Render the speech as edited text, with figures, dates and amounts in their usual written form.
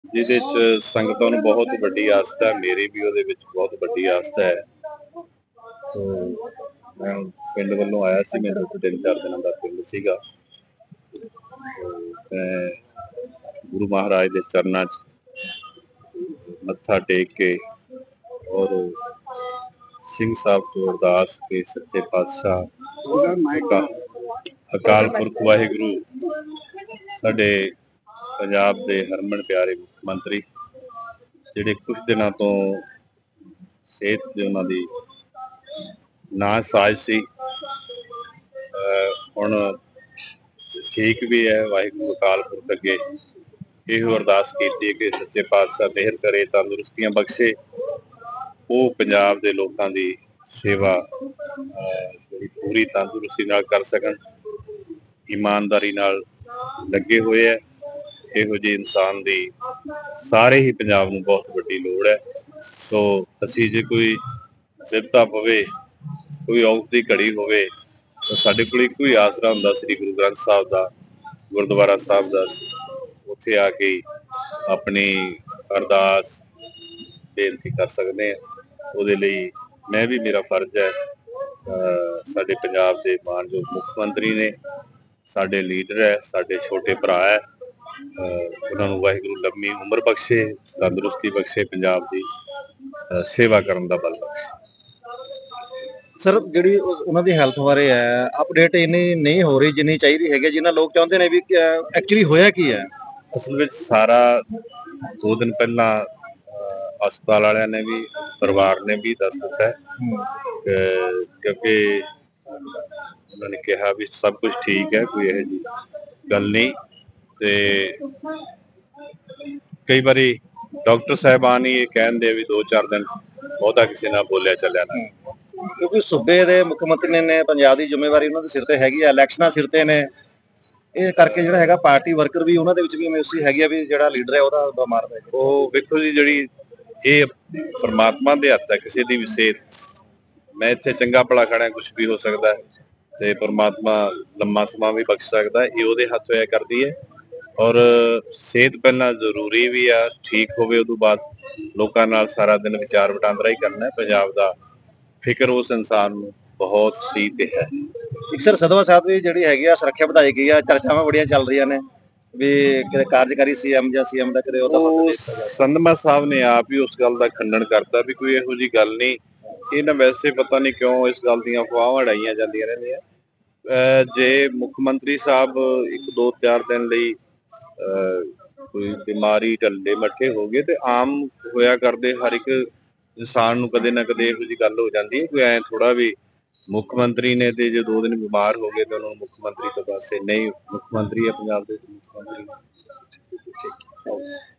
ਜਿਹਦੇ 'ਚ ਸੰਗਤਾਂ ਨੂੰ ਬਹੁਤ ਵੱਡੀ ਆਸਥਾ ਹੈ, ਮੇਰੀ ਵੀ ਉਹਦੇ ਵਿੱਚ ਬਹੁਤ ਵੱਡੀ ਆਸਥਾ ਹੈ। ਤੋ ਮੈਂ ਪਿੰਡ ਵੱਲੋਂ ਆਇਆ ਸੀ, ਮੇਰਾ 3-4 ਦਿਨਾਂ ਦਾ ਪਿੰਡ ਸੀਗਾ। ਮੈਂ ਗੁਰੂ ਮਹਾਰਾਜ ਦੇ ਚਰਨਾਂ 'ਚ ਮੱਥਾ ਟੇਕ ਕੇ ਔਰ ਸਿੰਘ ਸਾਹਿਬ ਤੋਂ ਅਰਦਾਸ ਕੇ ਸੱਚੇ ਪਾਤਸ਼ਾਹ ਅਕਾਲ ਪੁਰਖ ਵਾਹਿਗੁਰੂ ਸਾਡੇ ਪੰਜਾਬ ਦੇ ਹਰਮਨ ਪਿਆਰੇ ਮੁੱਖ ਮੰਤਰੀ ਜਿਹੜੇ ਕੁਝ ਦਿਨਾਂ ਤੋਂ ਸਿਹਤ ਦੇ ਉਹਨਾਂ ਦੀ ਨਾਸਾਜ ਸੀ, ਹੁਣ ਠੀਕ ਵੀ ਹੈ। ਵਾਹਿਗੁਰੂ ਅਕਾਲ ਪੁਰਖ ਅੱਗੇ ਇਹੋ ਅਰਦਾਸ ਕੀਤੀ ਕਿ ਸੱਚੇ ਪਾਤਸ਼ਾਹ ਮਿਹਰ ਕਰੇ, ਤੰਦਰੁਸਤੀਆਂ ਬਖਸ਼ੇ, ਉਹ ਪੰਜਾਬ ਦੇ ਲੋਕਾਂ ਦੀ ਸੇਵਾ ਪੂਰੀ ਤੰਦਰੁਸਤੀ ਨਾਲ ਕਰ ਸਕਣ। ਇਮਾਨਦਾਰੀ ਨਾਲ ਲੱਗੇ ਹੋਏ ਹੈ। ਇਹੋ ਜਿਹੇ ਇਨਸਾਨ ਦੀ ਸਾਰੇ ਹੀ ਪੰਜਾਬ ਨੂੰ ਬਹੁਤ ਵੱਡੀ ਲੋੜ ਹੈ। ਸੋ ਅਸੀਂ ਜੇ ਕੋਈ ਵਿਪਤਾ ਪਵੇ, ਕੋਈ ਔਖ ਦੀ ਘੜੀ ਹੋਵੇ, ਤਾਂ ਸਾਡੇ ਕੋਲ ਇੱਕੋ ਹੀ ਆਸਰਾ ਹੁੰਦਾ ਸ੍ਰੀ ਗੁਰੂ ਗ੍ਰੰਥ ਸਾਹਿਬ ਦਾ, ਗੁਰਦੁਆਰਾ ਸਾਹਿਬ ਦਾ। ਉੱਥੇ ਆ ਕੇ ਆਪਣੀ ਅਰਦਾਸ ਬੇਨਤੀ ਕਰ ਸਕਦੇ ਹਾਂ। ਉਹਦੇ ਲਈ ਮੈਂ ਵੀ, ਮੇਰਾ ਫਰਜ਼ ਹੈ। ਸਾਡੇ ਪੰਜਾਬ ਦੇ ਮਾਨਯੋਗ ਮੁੱਖ ਮੰਤਰੀ ਨੇ, ਸਾਡੇ ਲੀਡਰ ਹੈ, ਸਾਡੇ ਛੋਟੇ ਭਰਾ ਹੈ, ਉਹਨਾਂ ਨੂੰ ਵਾਹਿਗੁਰੂ ਲੰਮੀ ਉਮਰ ਬਖਸ਼ੇ, ਤੰਦਰੁਸਤੀ ਬਖਸ਼ੇ, ਪੰਜਾਬ ਦੀ ਸੇਵਾ ਕਰਨ ਦਾ ਬਲ ਬਖਸ਼ੇ। ਸਰ, ਜਿਹੜੀ ਉਹਨਾਂ ਦੀ ਹੈਲਥ ਬਾਰੇ ਹੈ, ਅਪਡੇਟ ਇੰਨੀ ਨਹੀਂ ਹੋ ਰਹੀ ਜਿੰਨੀ ਚਾਹੀਦੀ ਹੈਗੀ, ਜਿੰਨਾ ਲੋਕ ਚਾਹੁੰਦੇ ਨੇ ਵੀ ਐਕਚੁਅਲੀ ਹੋਇਆ ਕੀ ਹੈ। ਅਸਲ ਵਿੱਚ ਸਾਰਾ 2 ਦਿਨ ਪਹਿਲਾਂ ਹਸਪਤਾਲ ਵਾਲਿਆਂ ਨੇ ਵੀ, ਪਰਿਵਾਰ ਨੇ ਵੀ ਦੱਸ ਦਿੱਤਾ ਹੈ, ਕਿਉਂਕਿ ਉਹਨਾਂ ਨੇ ਕਿਹਾ ਵੀ ਸਭ ਕੁਝ ਠੀਕ ਹੈ, ਕੋਈ ਇਹੋ ਜਿਹੀ ਗੱਲ ਨਹੀਂ। ਤੇ ਕਈ ਵਾਰੀ ਡਾਕਟਰ ਸਾਹਿਬਾਨ ਹੀ ਇਹ ਕਹਿੰਦੇ ਵੀ 2-4 ਦਿਨ ਬਹੁਤਾ ਕਿਸੇ ਨਾਲ ਬੋਲਿਆ ਚੱਲਿਆ ਨਾ, ਕਿਉਂਕਿ ਸੂਬੇ ਦੇ ਮੁੱਖ ਮੰਤਰੀ ਨੇ ਪੰਜਾਬ ਦੀ ਜ਼ਿੰਮੇਵਾਰੀ ਉਹਨਾਂ ਦੇ ਸਿਰ ਤੇ ਹੈਗੀ ਆ, ਇਲੈਕਸ਼ਨਾਂ ਸਿਰ ਤੇ ਨੇ, ਇਹ ਕਰਕੇ ਜਿਹੜਾ ਹੈਗਾ ਪਾਰਟੀ ਵਰਕਰ ਵੀ ਉਹਨਾਂ ਦੇ ਵਿੱਚ ਵੀ ਮੈਸੇਜ ਹੈਗੀ ਆ ਵੀ ਜਿਹੜਾ ਲੀਡਰ ਹੈ ਉਹਦਾ ਬਿਮਾਰ ਹੈ। ਉਹ ਵੇਖੋ ਜੀ, ਜਿਹੜੀ ਇਹ ਪਰਮਾਤਮਾ ਦੇ ਹੱਥ ਹੈ ਕਿਸੇ ਦੀ ਵੀ ਸਿਹਤ। ਮੈਂ ਇੱਥੇ ਚੰਗਾ ਭਲਾ ਖੜਾ, ਕੁਝ ਵੀ ਹੋ ਸਕਦਾ ਹੈ, ਤੇ ਪਰਮਾਤਮਾ ਲੰਮਾ ਸਮਾਂ ਵੀ ਬਖਸ਼ ਸਕਦਾ, ਇਹ ਉਹਦੇ ਹੱਥ ਹੋਇਆ ਕਰਦੀ ਹੈ। ਔਰ ਸਿਹਤ ਪਹਿਲਾਂ ਜ਼ਰੂਰੀ ਵੀ ਆ, ਠੀਕ ਹੋਵੇ ਉਦੋਂ ਬਾਅਦ ਲੋਕਾਂ ਨਾਲ ਸਾਰਾ ਦਿਨ ਵਿਚਾਰ ਵਟਾਂਦਰਾ ਹੀ ਕਰਨਾ। ਪੰਜਾਬ ਦਾ ਫਿਕਰ ਉਸ ਇਨਸਾਨ ਨੂੰ ਬਹੁਤ ਸੀ ਤੇ ਹੈ। ਇੱਕ ਸਰ, ਸਦਵਾ ਸਾਹਿਬ ਦੀ ਜਿਹੜੀ ਹੈਗੀ ਆ ਸੁਰੱਖਿਆ ਵਧਾਈ ਗਈ ਆ, ਚਰਚਾਵਾਂ ਬੜੀਆਂ ਚੱਲ ਰਹੀਆਂ ਨੇ ਵੀ ਕਿਤੇ ਕਾਰਜਕਾਰੀ ਸੀਐਮ ਜਾਂ ਸੀਐਮ ਦਾ ਕਿਤੇ ਉਹਦਾ ਸੰਧਮਾ ਸਾਹਿਬ ਨੇ ਆਪ ਹੀ ਉਸ ਗੱਲ ਦਾ ਖੰਡਨ ਕਰਤਾ ਵੀ ਕੋਈ ਇਹੋ ਜਿਹੀ ਗੱਲ ਨਹੀਂ। ਇਹਨਾਂ ਵੈਸੇ ਪਤਾ ਨਹੀਂ ਕਿਉਂ ਇਸ ਗੱਲ ਦੀਆਂ ਅਫਵਾਹਾਂ ਉਡਾਈਆਂ ਜਾਂਦੀਆਂ ਰਹਿੰਦੀਆਂ। ਜੇ ਮੁੱਖ ਮੰਤਰੀ ਸਾਹਿਬ 1-2-4 ਦਿਨ ਲਈ ਕੋਈ ਬਿਮਾਰੀ ਢੱਲੇ ਮੱਠੇ ਹੋ ਗਏ ਤੇ ਆਮ ਹੋਇਆ ਕਰਦੇ, ਹਰ ਇੱਕ ਇਨਸਾਨ ਨੂੰ ਕਦੇ ਨਾ ਕਦੇ ਇਹੋ ਜਿਹੀ ਗੱਲ ਹੋ ਜਾਂਦੀ ਹੈ। ਕੋਈ ਐ ਥੋੜਾ ਵੀ ਮੁੱਖ ਮੰਤਰੀ ਨੇ ਤੇ ਜੇ 2 ਦਿਨ ਬਿਮਾਰ ਹੋ ਗਏ ਤਾਂ ਉਹਨਾਂ ਨੂੰ ਮੁੱਖ ਮੰਤਰੀ ਤੋਂ ਪਾਸੇ ਨਹੀਂ, ਮੁੱਖ ਮੰਤਰੀ ਹੈ ਪੰਜਾਬ ਦੇ ਮੁੱਖ ਮੰਤਰੀ।